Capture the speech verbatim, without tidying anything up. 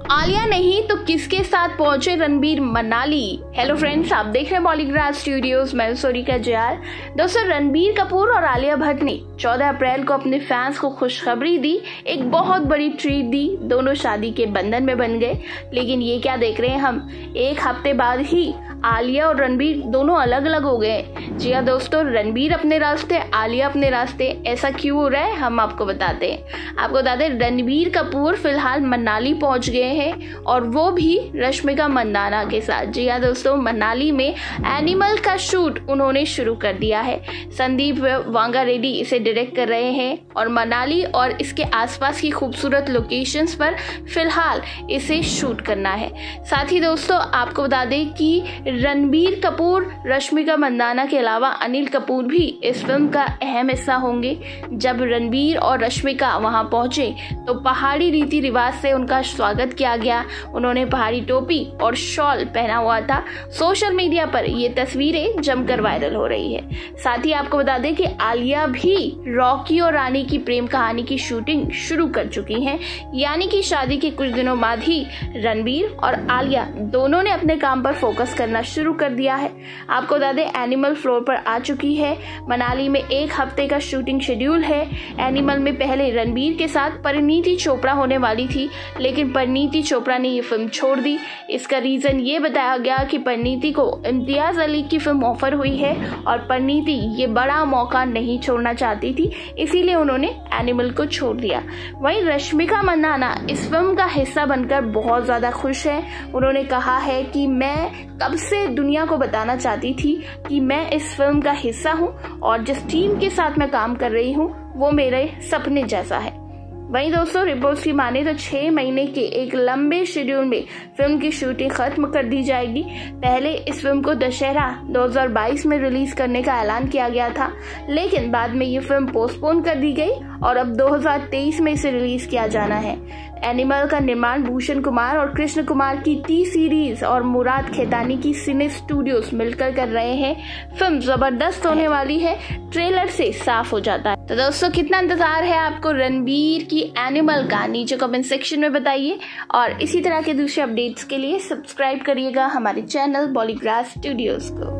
आलिया नहीं तो किसके साथ पहुंचे रणबीर मनाली। हेलो फ्रेंड्स, आप देख रहे हैं बॉलीग्राफ स्टूडियोज, मैं सोरिका जयाल। दोस्तों, रणबीर कपूर और आलिया भट्ट ने चौदह अप्रैल को अपने फैंस को खुशखबरी दी, एक बहुत बड़ी ट्रीट दी। दोनों शादी के बंधन में बन गए। लेकिन ये क्या देख रहे हैं हम, एक हफ्ते बाद ही आलिया और रणबीर दोनों अलग अलग हो गए। जी हाँ दोस्तों, रणबीर अपने रास्ते, आलिया अपने रास्ते। ऐसा क्यों हो रहा है हम आपको बताते हैं। आपको बता दें, रणबीर कपूर फिलहाल मनाली पहुंच गए हैं और वो भी रश्मिका मंदाना के साथ। जी हाँ दोस्तों, मनाली में एनिमल का शूट उन्होंने शुरू कर दिया है। संदीप वांगा रेड्डी इसे डायरेक्ट कर रहे हैं और मनाली और इसके आसपास की खूबसूरत लोकेशंस पर फिलहाल इसे शूट करना है। साथ ही दोस्तों, आपको बता दें कि रणबीर कपूर, रश्मिका मंदाना के अलावा अनिल कपूर भी इस फिल्म का अहम हिस्सा होंगे। जब रणबीर और रश्मिका वहां पहुंचे तो पहाड़ी रीति रिवाज से उनका स्वागत किया गया। उन्होंने पहाड़ी टोपी और शॉल पहना हुआ था। सोशल मीडिया पर ये तस्वीरें जमकर वायरल हो रही है। साथ ही आपको बता दें कि आलिया भी रॉकी और रानी की प्रेम कहानी की शूटिंग शुरू कर चुकी हैं। यानी कि शादी के कुछ दिनों बाद ही रणबीर और आलिया दोनों ने अपने काम पर फोकस करना शुरू कर दिया है। आपको बता दें, एनिमल फ्लोर पर आ चुकी है। मनाली में एक हफ्ते का शूटिंग शेड्यूल है। एनिमल में पहले रणबीर के साथ परिणीति चोपड़ा होने वाली थी, लेकिन परिणीति चोपड़ा ने ये फिल्म छोड़ दी। इसका रीजन ये बताया गया कि परिणीति को इम्तियाज अली की फिल्म ऑफर हुई है और परिणीति ये बड़ा मौका नहीं छोड़ना चाहती थी, इसीलिए उन्होंने एनिमल को छोड़ दिया। वहीं रश्मिका मंदाना इस फिल्म का हिस्सा बनकर बहुत ज्यादा खुश है। उन्होंने कहा है कि मैं कब से दुनिया को बताना चाहती थी कि मैं इस फिल्म का हिस्सा हूं और जिस टीम के साथ मैं काम कर रही हूं वो मेरे सपने जैसा है। वहीं दोस्तों, रिपोर्ट्स की माने तो छह महीने के एक लंबे शेड्यूल में फिल्म की शूटिंग खत्म कर दी जाएगी। पहले इस फिल्म को दशहरा दो हज़ार बाईस में रिलीज करने का ऐलान किया गया था, लेकिन बाद में ये फिल्म पोस्टपोन कर दी गई और अब दो हज़ार तेईस में इसे रिलीज किया जाना है। एनिमल का निर्माण भूषण कुमार और कृष्ण कुमार की टी सीरीज और मुराद खेतानी की सिने स्टूडियोज मिलकर कर रहे हैं। फिल्म जबरदस्त होने वाली है, ट्रेलर से साफ हो जाता है। तो दोस्तों, कितना इंतजार है आपको रणबीर की एनिमल का, नीचे कमेंट सेक्शन में बताइए और इसी तरह के दूसरे अपडेट्स के लिए सब्सक्राइब करिएगा हमारे चैनल बॉलीग्राफ स्टूडियोज को।